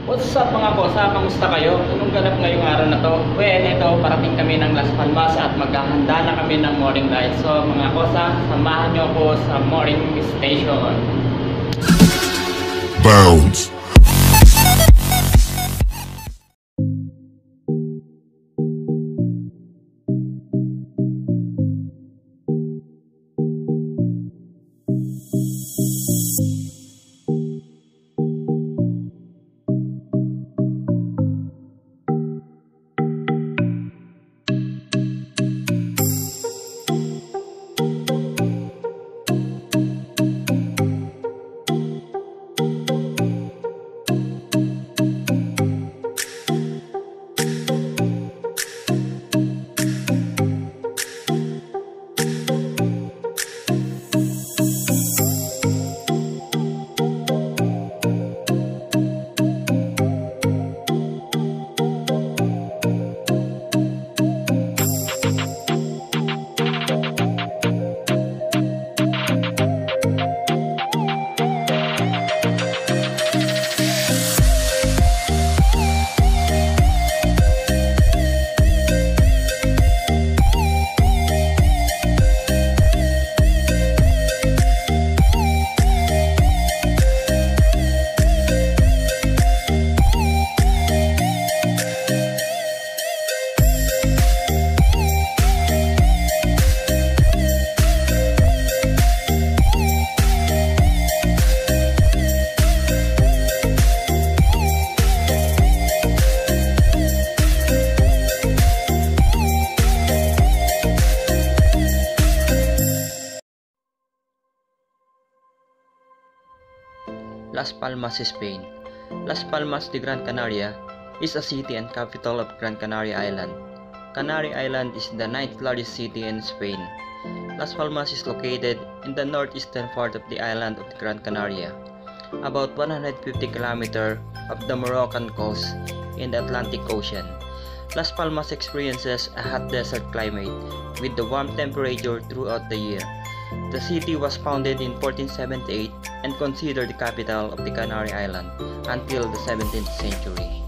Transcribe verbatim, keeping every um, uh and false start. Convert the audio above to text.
What's up mga kosa? Kamusta kayo? Anong ganap ngayong araw na to? Well, ito, parating kami ng Las Palmas at maghahanda na kami ng morning light. So mga kosa, samahan nyo ako sa morning station. Bounce. Las Palmas, Spain. Las Palmas de Gran Canaria is a city and capital of Gran Canaria Island. Canary Island is the ninth largest city in Spain. Las Palmas is located in the northeastern part of the island of Gran Canaria, about one hundred fifty kilometers of the Moroccan coast in the Atlantic Ocean. Las Palmas experiences a hot desert climate with the warm temperature throughout the year. The city was founded in fourteen seventy-eight and considered the capital of the Canary Island until the seventeenth century.